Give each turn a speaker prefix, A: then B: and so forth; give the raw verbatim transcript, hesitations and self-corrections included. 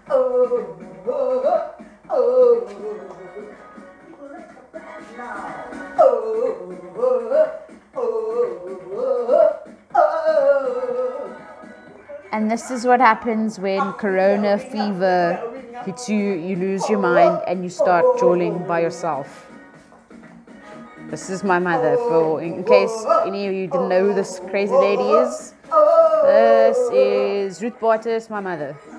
A: And this is what happens when corona fever hits you, you lose your mind and you start jawling by yourself. This is my mother, for in case any of you didn't know who this crazy lady is. This is Ruth Bartes, my mother.